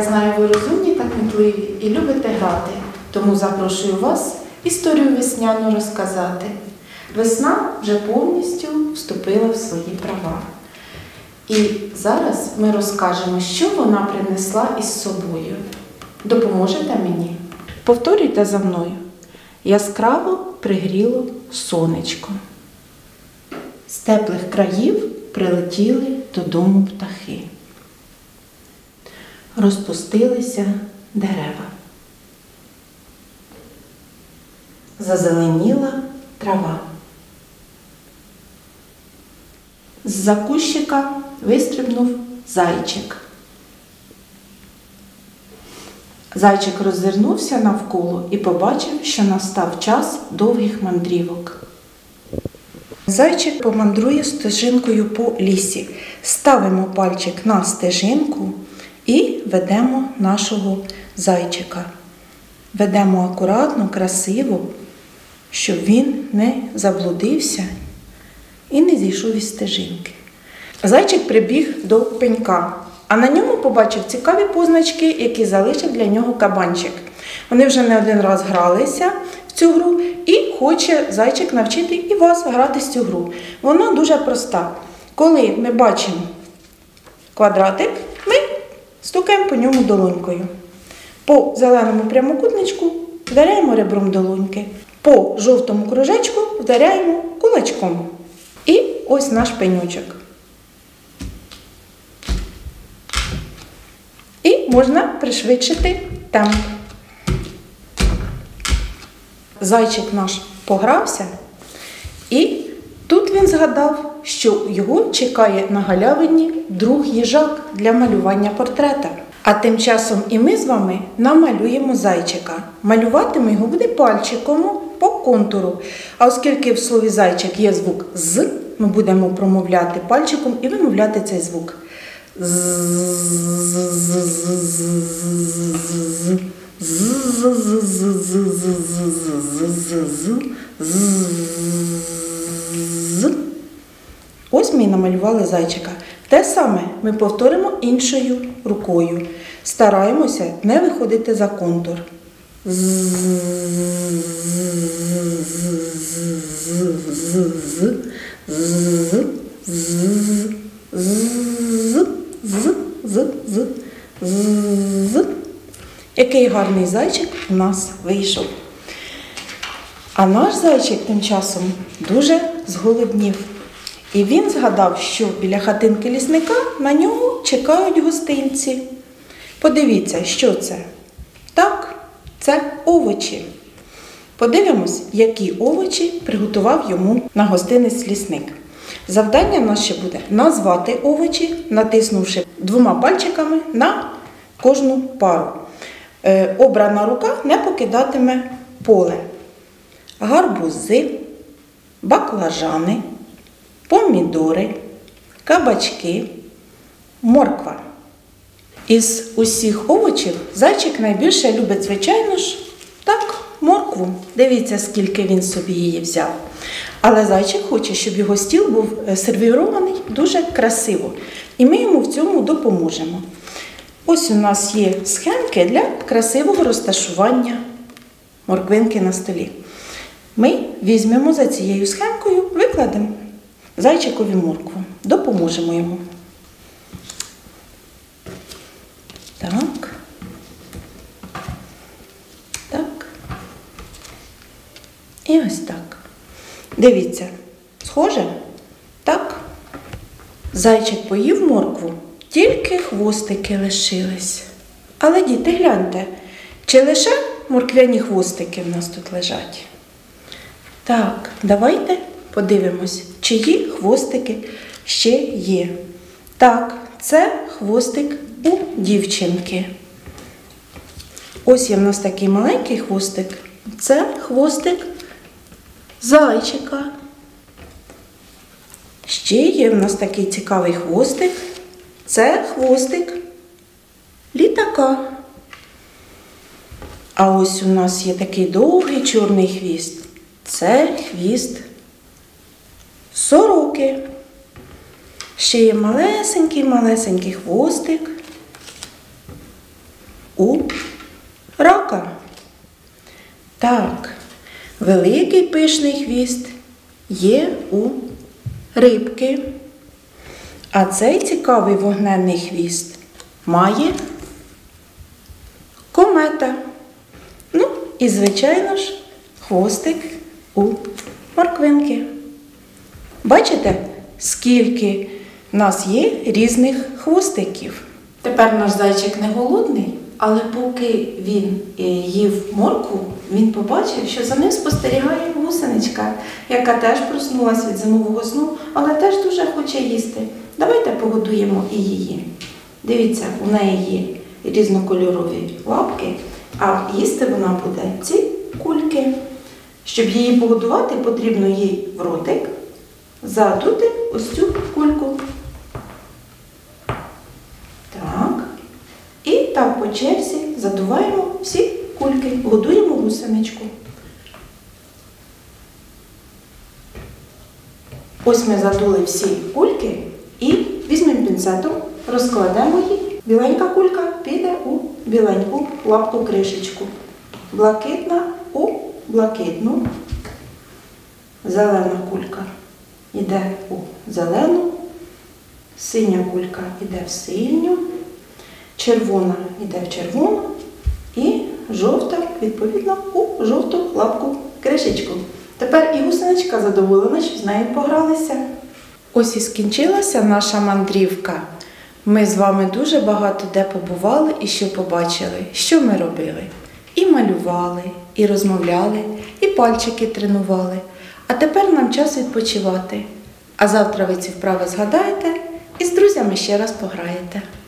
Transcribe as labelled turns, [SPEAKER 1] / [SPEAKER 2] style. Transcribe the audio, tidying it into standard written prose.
[SPEAKER 1] я знаю, ви розумні та кмітливі і любите грати, тому запрошую вас історію весняну розказати. Весна вже повністю вступила в свої права. І зараз ми розкажемо, що вона принесла із собою. Допоможете мені? Повторюйте за мною. Яскраво пригріло сонечко. З теплих країв прилетіли додому птахи. Розпустилися дерева. Зазеленіла трава. З-за кущика вистрибнув зайчик. Зайчик роззирнувся навколо і побачив, що настав час довгих мандрівок. Зайчик помандрує стежинкою по лісі. Ставимо пальчик на стежинку і ведемо нашого зайчика. Ведемо акуратно, красиво, щоб він не заблудився і не зійшов із стежинки. Зайчик прибіг до пенька, а на ньому побачив цікаві позначки, які залишив для нього кабанчик. Вони вже не один раз гралися в цю гру і хоче зайчик навчити і вас грати в цю гру. Вона дуже проста. Коли ми бачимо квадратик, ми стукаємо по ньому долонькою. По зеленому прямокутничку вдаряємо ребром долоньки. По жовтому кружечку вдаряємо кулачком. І ось наш пенючок. І можна пришвидшити темп. Зайчик наш погрався, і тут він згадав, що його чекає на галявині друг їжак для малювання портрета. А тим часом і ми з вами намалюємо зайчика. Малювати ми його буде пальчиком по контуру. А оскільки в слові зайчик є звук «з», ми будемо промовляти пальчиком і вимовляти цей звук. Ось ми і намалювали зайчика. Те саме ми повторимо іншою рукою. Стараємося не виходити за контур. Який гарний зайчик у нас вийшов. А наш зайчик тим часом дуже зголоднів. І він згадав, що біля хатинки лісника на нього чекають гостинці. Подивіться, що це? Так, це овочі. Подивимось, які овочі приготував йому на гостинець лісник. Завдання наше буде назвати овочі, натиснувши двома пальчиками на кожну пару. Обрана рука не покидатиме поле. Гарбузи, баклажани, помідори, кабачки, морква. Із усіх овочів зайчик найбільше любить, звичайно ж, так, моркву. Дивіться, скільки він собі її взяв. Але зайчик хоче, щоб його стіл був сервірований дуже красиво. І ми йому в цьому допоможемо. Ось у нас є схемки для красивого розташування морквинки на столі. Ми візьмемо за цією схемкою, викладемо зайчикові моркву. Допоможемо йому. Так. Так. І ось так. Дивіться, схоже? Так. Зайчик поїв моркву, тільки хвостики лишились. Але, діти, гляньте, чи лише морквяні хвостики в нас тут лежать? Так, давайте подивимось, чиї хвостики ще є. Так, це хвостик у дівчинки. Ось є в нас такий маленький хвостик. Це хвостик зайчика. Ще є в нас такий цікавий хвостик. Це хвостик літака. А ось у нас є такий довгий чорний хвіст. Це хвіст сороки. Ще є малесенький хвостик у рака. Так, великий пишний хвіст є у рибки. А цей цікавий вогненний хвіст має комета. Ну і, звичайно ж, хвостик у морквинки. Бачите, скільки в нас є різних хвостиків? Тепер наш зайчик не голодний, але поки він їв моркву, він побачив, що за ним спостерігає гусеничка, яка теж проснулась від зимового сну, але теж дуже хоче їсти. Давайте погодуємо і її. Дивіться, у неї є різнокольорові лапки, а їсти вона буде ці кульки. Щоб її погодувати, потрібно їй в ротик задути ось цю кульку. Так. І так по черзі задуваємо всі кульки, годуємо гусеничку. Ось ми задули всі кульки і візьмемо пінцетом, розкладемо її. Біленька кулька піде у біленьку лапку-кришечку. Блакитна у блакитну. Зелена кулька йде у зелену. Синя кулька йде в синю. Червона йде в червону. І жовта, відповідно, у жовту лапку-кришечку. Тепер і гусеничка задоволена, що з нею погралися. Ось і скінчилася наша мандрівка. Ми з вами дуже багато де побували і що побачили. Що ми робили? І малювали, і розмовляли, і пальчики тренували. А тепер нам час відпочивати. А завтра ви ці вправи згадаєте і з друзями ще раз пограєте.